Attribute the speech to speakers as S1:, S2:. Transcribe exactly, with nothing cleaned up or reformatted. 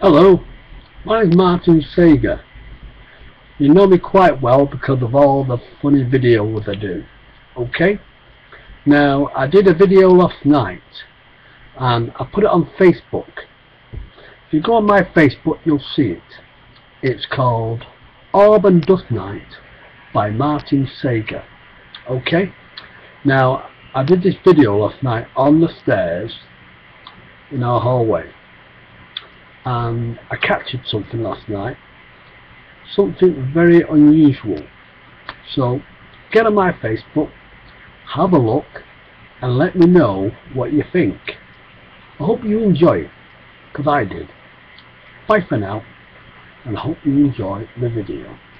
S1: Hello, my name's Martin Sagar. You know me quite well because of all the funny videos I do. Okay? Now, I did a video last night and I put it on Facebook. If you go on my Facebook, you'll see it. It's called Orb and Dust Night by Martin Sagar. Okay? Now, I did this video last night on the stairs in our hallway. And I captured something last night, something very unusual. So get on my Facebook, have a look and let me know what you think. I hope you enjoy it, because I did. Bye for now, and I hope you enjoy the video.